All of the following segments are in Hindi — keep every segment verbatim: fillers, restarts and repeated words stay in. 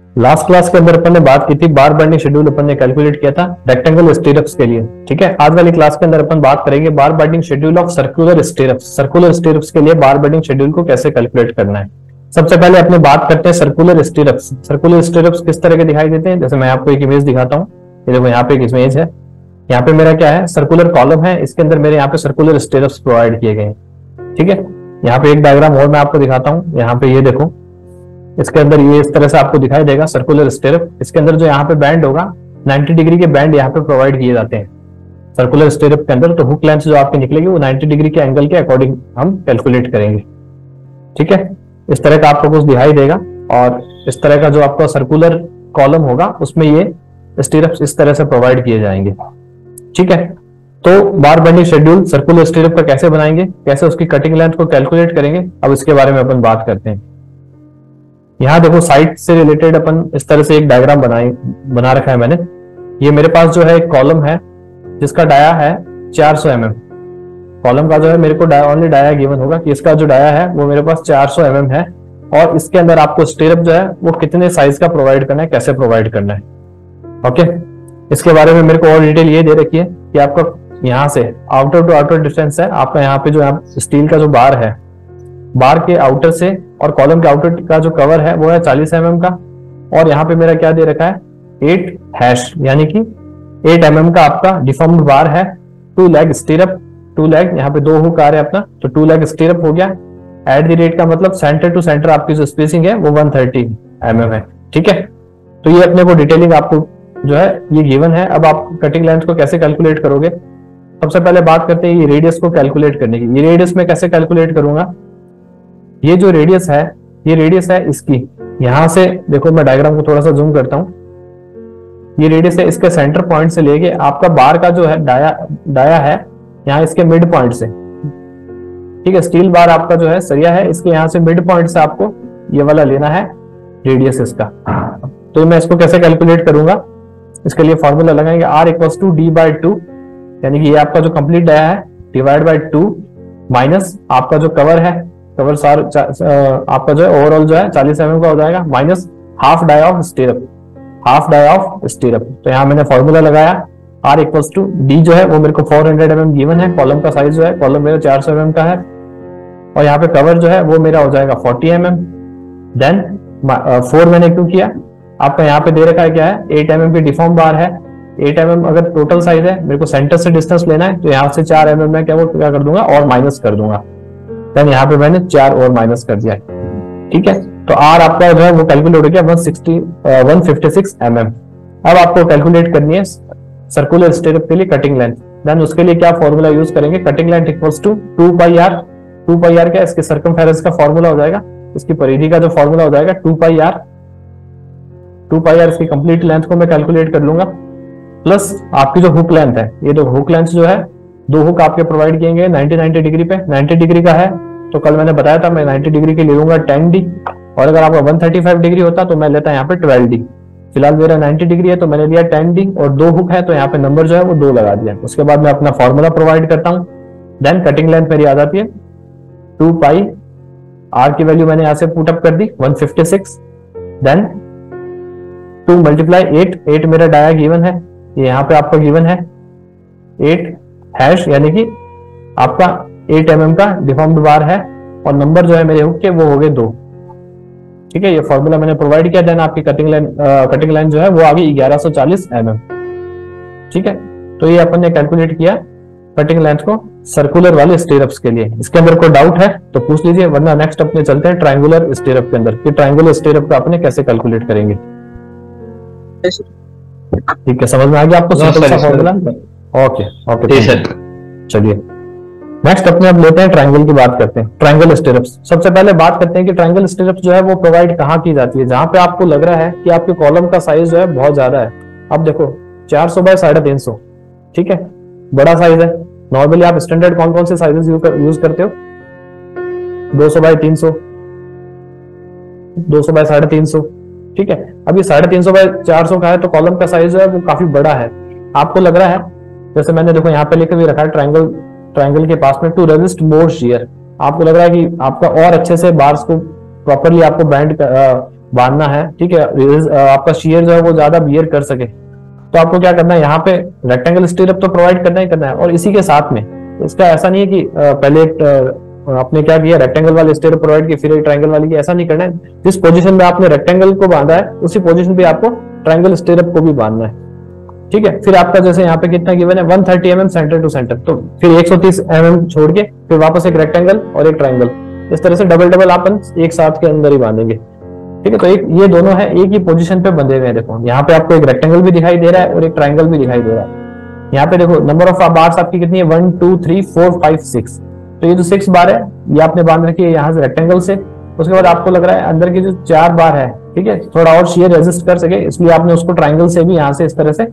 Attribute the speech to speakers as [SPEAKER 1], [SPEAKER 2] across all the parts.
[SPEAKER 1] लास्ट क्लास के अंदर अपन ने बात की थी बार बाइंडिंग शेड्यूल अपन ने कैलकुलेट किया था रेक्टेंगल स्टीरअप्स के लिए। ठीक है, आज वाली क्लास के अंदर अपन बात करेंगे bar binding schedule of circular stirrups. Circular stirrups के लिए बार बाइंडिंग शेड्यूल को कैसे कैलकुलेट करना है। सबसे पहले अपने बात करते हैं सर्कुलर स्टीरअप्स। सर्कुलर स्टीरअप्स किस तरह के दिखाई देते हैं, जैसे मैं आपको एक इमेज दिखाता हूँ। ये देखो यहाँ पे एक इमेज है, यहाँ पे मेरा क्या है, सर्कुलर कॉलम है, इसके अंदर मेरे यहाँ पे सर्कुलर स्टीरअप्स प्रोवाइड किए गए हैं। ठीक है, यहाँ पे एक डायग्राम और मैं आपको दिखाता हूँ। यहाँ पे ये देखो, इसके अंदर ये इस तरह से आपको दिखाई देगा सर्कुलर स्टीरअप। इसके अंदर जो यहाँ पे बैंड होगा नब्बे डिग्री के बैंड यहाँ पे प्रोवाइड किए जाते हैं सर्कुलर स्टीरअप के अंदर। तो हुक लेंथ जो आपकी निकलेगी वो नब्बे डिग्री के एंगल के अकॉर्डिंग हम कैलकुलेट करेंगे। ठीक है, इस तरह का आपको कुछ दिखाई देगा और इस तरह का जो आपका सर्कुलर कॉलम होगा उसमें ये स्टीरअप्स इस तरह से प्रोवाइड किए जाएंगे। ठीक है, तो bar binding schedule circular stirrup का कैसे बनाएंगे, कैसे उसकी कटिंग लेंथ को कैलकुलेट करेंगे, अब इसके बारे में अपन बात करते हैं। यहाँ देखो साइड से रिलेटेड अपन इस तरह से एक डायग्राम बनाए बना रखा है मैंने। ये मेरे पास जो है एक कॉलम है जिसका डाया है चार सौ एम एम। कॉलम का जो है मेरे को डाया ओनली डाया गिवन होगा कि इसका जो डाया है वो मेरे पास चार सौ एम एम है और इसके अंदर आपको स्टीरअप जो है वो कितने साइज का प्रोवाइड करना है, कैसे प्रोवाइड करना है। ओके, इसके बारे में मेरे को और डिटेल ये दे रखी है कि आपका यहाँ से आउटर टू आउटर डिस्टेंस है आपका, यहाँ पे जो स्टील का जो बार है, बार के आउटर से और कॉलम के आउटर का जो कवर है वो है चालीस एम एम का। और यहाँ पे मेरा क्या दे रखा है एट हैश, यानी कि एट एम एम का आपका डिफॉर्म्ड बार है। Two leg stirrup, two leg यहाँ पे दो हुक आ रहे हैं अपना, तो टू लेग स्टीरअप हो गया। एट द रेट का मतलब सेंटर टू सेंटर आपकी जो स्पेसिंग है वो एक सौ तीस एम एम है। ठीक है, तो ये अपने को डिटेलिंग आपको जो है ये गिवन है। अब आप कटिंग लेंथ को कैसे कैलकुलेट करोगे, सबसे पहले बात करते हैं ये रेडियस को कैलकुलेट करने की। ये रेडियस में कैसे कैलकुलेट करूंगा, ये जो रेडियस है ये रेडियस है इसकी, यहां से देखो मैं डायग्राम को थोड़ा सा जूम करता हूं। ये रेडियस है इसके सेंटर पॉइंट से लेके आपका बार का जो है डाया डाया है यहाँ इसके मिड पॉइंट से। ठीक है, स्टील बार आपका जो है सरिया है, इसके यहाँ से मिड पॉइंट से आपको ये वाला लेना है रेडियस इसका। तो मैं इसको कैसे कैलकुलेट करूंगा, इसके लिए फॉर्मूला लगाएंगे R equals to D by two, यानी कि ये आपका जो कंप्लीट डाया है डिवाइड बाई टू माइनस आपका जो कवर है, कवर सार आपका जो है ओवरऑल जो है चालीस एम एम का हो जाएगा, minus half dia of stirrup, half dia of stirrup. तो यहाँ मैंने फॉर्मूला लगाया आर इक्वल्स टू डी जो है वो मेरे को चार सौ एम एम गिवन है। कॉलम का साइज जो है, कॉलम मेरा चार सौ एम एम का है और यहाँ पे कवर जो है वो मेरा हो जाएगा चालीस एम एम। देन फोर मैंने क्यों किया, आपका यहाँ पे दे रखा है क्या है एट एम एम की डिफॉर्म बार है। एट एम एम अगर टोटल साइज है, मेरे को सेंटर से डिस्टेंस लेना है, तो यहाँ से चार एम एम में क्या वो क्या कर दूंगा और माइनस कर दूंगा। देन यहाँ पे मैंने चार और माइनस कर दिया। ठीक है, तो आर आपका जो है वो कैलकुलेट हो गया one sixty one fifty six M M. अब आपको कैलकुलेट करनी है सर्कुलर स्टीरअप के लिए कटिंग लेंथ। देन उसके लिए क्या फॉर्मूला यूज करेंगे, cutting length equals to two pi R. Two pi R क्या, इसके सर्कमफेरेंस का फॉर्मूला हो जाएगा, इसकी परिधि का जो फॉर्मूला हो जाएगा two pi R. Two pi R इसकी कंप्लीट लेंथ को मैं कैलकुलेट कर लूंगा, प्लस आपकी जो हुक लेंथ है, ये जो हुक लेंथ जो है दो हुक आपके प्रोवाइड किए गए नाइनटी नाइनटी डिग्री पे। नाइनटी डिग्री का है तो कल मैंने बताया था मैं नाइनटी डिग्री के ले लूंगा टेन डी, और अगर आपका वन थर्टी फाइव डिग्री होता तो मैं लेता यहाँ पे ट्वेल्व डी। फिलहाल मेरा नाइनटी डिग्री है तो मैंने लिया टेन डी और दो हुक है तो यहाँ पे नंबर जो है वो दो लगा दिया। उसके बाद मैं अपना फॉर्मूला प्रोवाइड करता हूँ। देन कटिंग लेंथ मेरी आ जाती है टू पाई, आर की वैल्यू मैंने यहाँ से पुट अप कर दी one fifty six. Then two multiply eight, eight मेरा डाया गिवन है, ये यहाँ पे आपका गिवन है एट हैश, यानी कि आपका एट एम एम का डिफॉर्म्ड बार है और नंबर जो है मेरे हुक के वो हो गए दो। ठीक है, ये फॉर्मूला मैंने प्रोवाइड किया। देन आपकी कटिंग लाइन कटिंग लाइन जो है वो आ गई ग्यारह सौ चालीस एम एम। ठीक है, तो ये अपन ने कैलकुलेट किया कटिंग लेंथ को सर्कुलर वाले स्टीरअप्स के लिए। इसके अंदर कोई डाउट है तो पूछ लीजिए, वरना नेक्स्ट अपने चलते हैं ट्रायंगुलर स्टीरअप के अंदर कि ट्रायंगुलर स्टीरअप का अपने कैसे कैलकुलेट करेंगे। ठीक है, समझ में आ गया आपको सिंपल सा फॉर्मूला। ओके ओके सर, चलिए नेक्स्ट अपने अब लेते हैं ट्रायंगल की बात करते हैं। ट्रायंगल स्टीरअप्स, सबसे पहले बात करते हैं कि ट्रायंगल स्टीरअप्स जो है वो प्रोवाइड कहाँ की जाती है, जहां पे आपको लग रहा है कि आपके कॉलम का साइज जो है बहुत ज्यादा है। अब देखो चार सौ बाय साढ़े तीन सौ, ठीक है, बड़ा साइज है। नॉर्मली आप स्टैंडर्ड कौन कौन से साइजेस यूज करते हो, दो सौ बाय तीन सौ, दो सौ बाय साढ़े तीन सौ। ठीक है, अब ये साढ़े तीन सौ बाय चार सौ का है तो कॉलम का साइज जो है वो काफी बड़ा है। आपको लग रहा है, जैसे मैंने देखो यहाँ पे लिख भी रखा है ट्रायंगल, ट्रायंगल के पास में टू रेजिस्ट मोर शियर। आपको लग रहा है कि आपका और अच्छे से बार्स को प्रॉपरली आपको बैंड बांधना है, ठीक है, आपका शियर जो है वो ज्यादा बियर कर सके, तो आपको क्या करना है, यहाँ पे रेक्टेंगल स्टीरअप तो प्रोवाइड करना ही करना है। और इसी के साथ में इसका ऐसा नहीं है कि पहले आपने क्या किया, रेक्टेंगल वाले स्टीरअप प्रोवाइड की फिर एक ट्रायंगल वाली की, ऐसा नहीं करना है। जिस पोजीशन में आपने रेक्टेंगल को बांधा है उसी पोजीशन पे आपको ट्रायंगल स्टीरअप को भी बांधना है, ठीक है। फिर आपका जैसे यहाँ पे कितना गिवन है, one thirty M M centre to centre, तो फिर एक सौ तीस एम एम छोड़ के फिर वापस एक रेक्टेंगल और एक ट्रायंगल, इस तरह से डबल डबल अपन एक साथ के अंदर ही बांधेंगे, ठीक है। तो एक ये दोनों है एक ही पोजीशन पे बंधे हुए हैं। देखो यहाँ पे आपको एक रेक्टेंगल भी दिखाई दे रहा है और एक ट्रायंगल भी दिखाई दे रहा है। यहाँ पे देखो नंबर ऑफ बार्स आपकी कितनी है, one two three four five six, तो ये जो सिक्स बार है ये आपने बांध रखी है यहाँ से रेक्टेंगल से। उसके बाद आपको लग रहा है अंदर की जो चार बार है, ठीक है, थोड़ा और शेयर रेजिस्ट कर सके, इसलिए आपने उसको ट्रायंगल से भी यहाँ से इस तरह से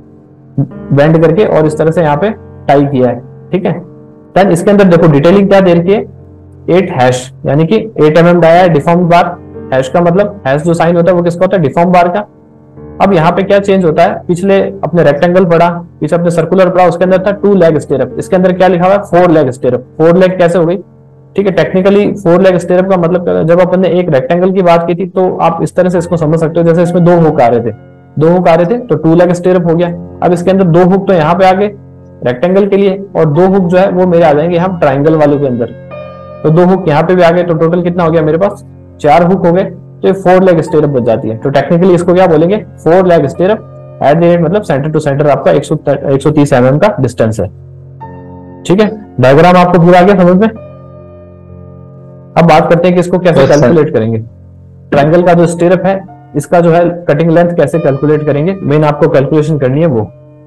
[SPEAKER 1] बेंड करके और इस तरह से यहाँ पे टाई किया है, ठीक है। देन इसके अंदर देखो डिटेलिंग क्या दे रखी है, एट हैश, यानी कि एट एम एम डाया है, डिफॉर्म्ड बार। हैश का मतलब, हैश जो साइन होता है वो किसका होता है, डिफॉर्म बार का। अब यहाँ पे क्या चेंज होता है, पिछले अपने रेक्टेंगल पढ़ा, पीछे अपने सर्कुलर पढ़ा, उसके अंदर था टू लेग स्टीरअप, इसके अंदर क्या लिखा हुआ है, four leg stirrup. Four leg कैसे हो गई, ठीक है, टेक्निकली फोर लेग स्टीरअप का मतलब, जब अपन ने एक रेक्टेंगल की बात की थी तो आप इस तरह से इसको समझ सकते हो, जैसे इसमें दो हुक आ रहे थे, दो हुक आ रहे थे तो टू लेग स्टीरअप हो गया। अब इसके अंदर दो हुक तो यहाँ पे आ गए रेक्टेंगल के लिए, और दो हुक जो है वो मेरे आ जाएंगे हम ट्राइंगल वाले के अंदर, तो दो हुक यहाँ पे भी आ गए, तो टोटल कितना हो गया मेरे पास, चार हुक हो गए, तो ये फोर लेग स्टीरअप बच जाती है। तो टेक्निकली इसको क्या बोलेंगे, four leg stirrup at the rate, मतलब सेंटर टू सेंटर आपका एक सौ तीस एम एम का डिस्टेंस है, ठीक है। डायग्राम आपको पूरा आ गया समझ में। अब बात करते हैं कि इसको कैसे कैलकुलेट करेंगे। ट्रायंगल का जो स्टीरअप है इसका जो है कटिंग लेंथ कैसे कैलकुलेट करेंगे, मेन आपको कैलकुलेशन करनी है वो।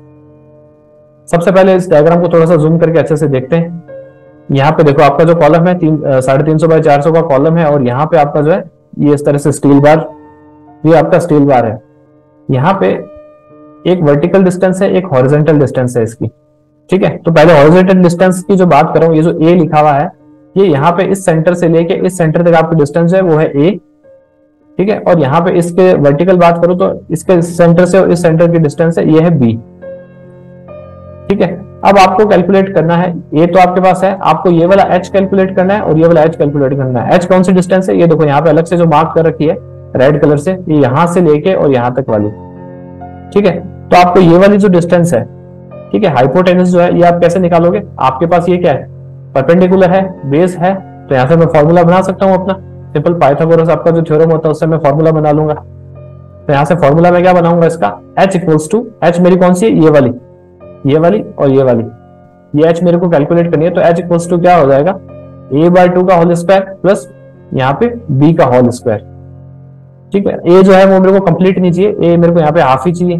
[SPEAKER 1] सबसे पहले इस डायग्राम को थोड़ा सा जूम करके अच्छे से देखते हैं। यहाँ पे देखो आपका जो कॉलम है तीन साढ़े तीन सौ बाई चार सौ का कॉलम है, और यहाँ पे आपका जो है ये इस तरह से स्टील बार, ये आपका स्टील बार है। यहाँ पे एक वर्टिकल डिस्टेंस है, एक हॉरिजॉन्टल डिस्टेंस है इसकी, ठीक है। तो पहले हॉरिजॉन्टल डिस्टेंस की जो बात करूं, ये जो ए लिखा हुआ है, ये यहाँ पे इस सेंटर से लेके इस सेंटर तक आपकी डिस्टेंस है वो है ए, ठीक है। और यहाँ पे इसके वर्टिकल बात करूं तो इसके सेंटर से और इस सेंटर की डिस्टेंस है ये है बी, ठीक है। अब आपको कैलकुलेट करना है, ये तो आपके पास है, आपको ये वाला h कैलकुलेट करना है और ये वाला h कैलकुलेट करना है। h कौन सी डिस्टेंस है, ये देखो यहाँ पे अलग से जो मार्क कर रखी है रेड कलर से, ये यहां से लेके और यहाँ तक वाली, ठीक है। तो आपको ये वाली जो डिस्टेंस है, ठीक है, हाइपोटेनस जो है, ये आप कैसे निकालोगे, आपके पास ये क्या है, परपेंडिकुलर है, बेस है, तो यहाँ से मैं फॉर्मूला बना सकता हूँ अपना सिंपल पाइथागोरस आपका जो थ्योरम होता है उससे मैं फॉर्मूला बना लूंगा। तो यहाँ से फॉर्मूला में क्या बनाऊंगा इसका, h इक्वल्स टू, h मेरी कौन सी है, ये वाली, ये वाली और ये वाली, ये h मेरे को कैलकुलेट करनी है। तो h इक्वल्स टू क्या हो जाएगा, a बाय टू का होल स्क्वायर प्लस यहाँ पे b का होल स्क्वायर, ठीक है। a जो है वो मेरे को कंप्लीट नहीं चाहिए, a मेरे को यहाँ पे हाफ ही चाहिए,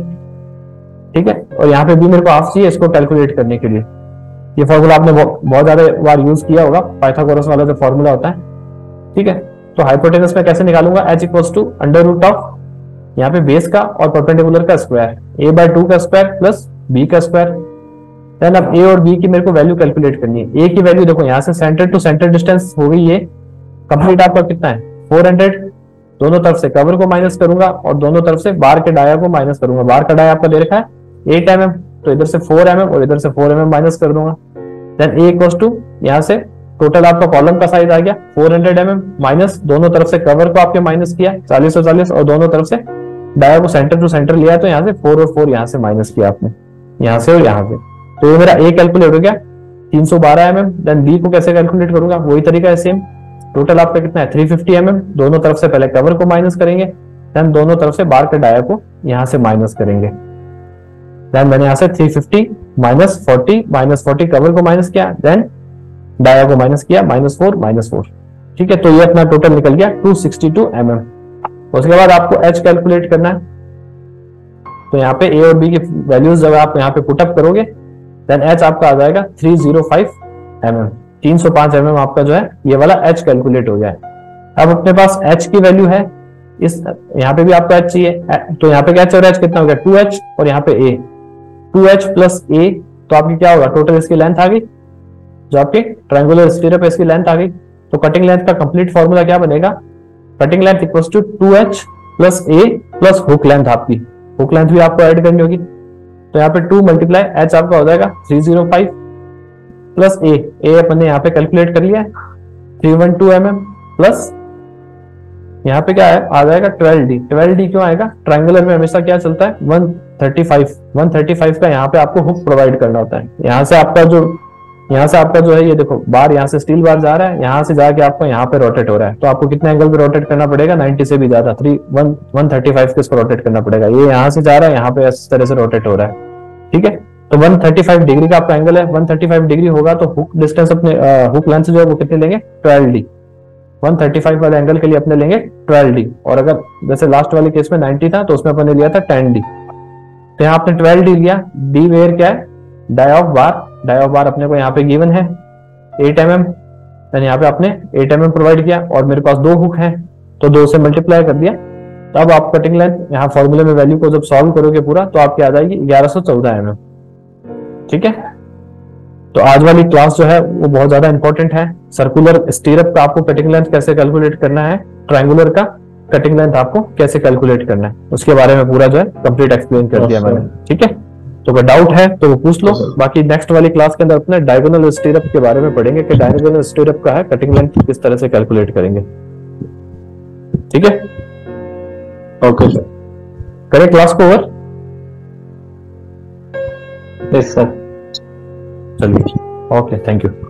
[SPEAKER 1] ठीक है, और यहाँ पे b मेरे को हाफ चाहिए इसको कैलकुलेट करने के लिए। ये फॉर्मूला आपने बहुत ज्यादा बार यूज किया होगा, पाइथागोरस वाला जो फॉर्मूला होता है, ठीक है। तो हाइपोटेनस में कैसे निकालूंगा, h equals to under root of यहाँ पे बेस का और परपेंडिकुलर का स्क्वायर, a बाय टू का स्क्वायर प्लस b का स्क्वायर। देन अब a और b की मेरे को वैल्यू कैलकुलेट करनी है। a की वैल्यू देखो यहाँ से सेंटर टू सेंटर डिस्टेंस हो गई, ये कंप्लीट आपका कितना है फोर हंड्रेड, दोनों तरफ से कवर को माइनस करूंगा और दोनों तरफ से बार के डाया को माइनस करूंगा। बार का डाया आपका दे रखा है एट एम एम, तो इधर से फोर एम एम और इधर से फोर एम एम माइनस कर दूंगा। देन a इक्वल्स टू यहाँ से टोटल आपका कॉलम का साइज आ गया four hundred M M minus दोनों तरफ से कवर को आपके माइनस किया चालीस और चालीस, और दोनों तरफ से डाया को सेंटर टू सेंटर लिया, तो यहाँ से फोर और फोर यहाँ से माइनस किया आपने, यहाँ से और यहाँ से। तो ये मेरा a कैलकुलेट हो गया तीन सौ बारह एम एम। देन b को कैसे कैलकुलेट करूंगा, वही तरीका है सेम। टोटल आपका कितना है थ्री फिफ्टी एम एम, दोनों तरफ से पहले कवर को माइनस करेंगे, देन दोनों तरफ से बार के डाया को यहाँ से माइनस करेंगे। देन मैंने यहाँ से three fifty minus forty, minus forty cover को माइनस किया, देन डाया को माइनस किया, माइनस फोर माइनस फोर, ठीक है। तो ये अपना टोटल निकल गया two sixty two M M. उसके बाद आपको h कैलकुलेट करना है, तो यहाँ पे a और b की वैल्यूज जब आप यहाँ पे पुटअप करोगे, देन h आपका आ जाएगा three zero five M M, तीन सौ पांच एम एम आपका जो है ये वाला h कैलकुलेट हो गया है। अब अपने पास h की वैल्यू है, इस यहाँ पे भी आपको h चाहिए, तो यहाँ पे क्या h और h कितना हो गया टू एच, और यहाँ पे a two H plus a, तो आपकी क्या होगा टोटल इसकी लेंथ आ गई, जो आपकी ट्रायंगुलर स्टीरअप है इसकी लेंथ आ गई। तो कटिंग लेंथ का कंप्लीट फॉर्मूला क्या बनेगा, cutting length equals to two H plus a plus hook length, आपकी हुक लेंथ भी आपको ऐड करनी होगी। तो यहाँ पे टू मल्टीप्लाई h आपका हो जाएगा three zero five plus a, a अपन ने यहाँ पे कैलकुलेट कर लिया three one two M M plus यहाँ पे क्या है आ जाएगा ट्वेल्व डी। ट्वेल्व डी क्यों आएगा? ट्रायंगुलर में हमेशा क्या चलता है one thirty five. One thirty five का यहाँ पे आपको हुक प्रोवाइड करना होता है। यहाँ से आपका जो यहाँ से आपका जो है ये देखो बार, यहाँ से स्टील बार जा रहा है, यहाँ से जाके आपको यहाँ पे रोटेट हो रहा है, तो आपको कितने एंगल पे रोटेट करना पड़ेगा? नाइन्टी से भी ज्यादा, three one one thirty five के इसको रोटेट करना पड़ेगा। ये यहाँ से जा रहा है, यहाँ पे इस तरह से रोटेट हो रहा है, ठीक है। तो वन थर्टी फाइव डिग्री का आपका एंगल है, वन थर्टी फाइव डिग्री होगा तो हुक डिस्टेंस अपने हुक लेंथ जो है वो कितने लेंगे? Twelve D. One thirty five वाले एंगल के लिए अपने लेंगे ट्वेल्व डी, और अगर जैसे लास्ट वाले केस में नाइन्टी था तो उसमें अपने लिया था टेन डी। तो यहाँ आपने ट्वेल्व डी लिया। डी वेयर क्या है? Dia of bar. Dia of bar अपने को यहाँ पे गिवन है एट एम एम, यहाँ पे आपने एट एम एम प्रोवाइड किया, और मेरे पास दो हुक हैं तो दो से मल्टीप्लाई कर दिया। तो अब आप कटिंग लेंथ यहाँ फॉर्मूले में वैल्यू को जब सॉल्व करोगे पूरा तो आपकी आ जाएगी ग्यारह सौ चौदह एम एम, ठीक है। तो आज वाली क्लास जो है वो बहुत ज्यादा इंपॉर्टेंट है। सर्कुलर स्टीरअप का आपको कटिंग लेंथ कैसे कैलकुलेट करना है, ट्रायंगुलर का कटिंग लेंथ आपको कैसे कैलकुलेट करना है, उसके बारे में पूरा जो है कंप्लीट एक्सप्लेन कर दिया मैंने, ठीक है। तो अगर डाउट है तो वो पूछ लो। बाकी नेक्स्ट वाली क्लास के अंदर अपने डायगोनल स्टीरअप के बारे में पढ़ेंगे कि डायगोनल स्टीरअप का है कटिंग लेंथ किस तरह से कैलकुलेट करेंगे, ठीक है। ओके सर, करें क्लास को ओवर? यस सर, चलिए, ओके, थैंक यू।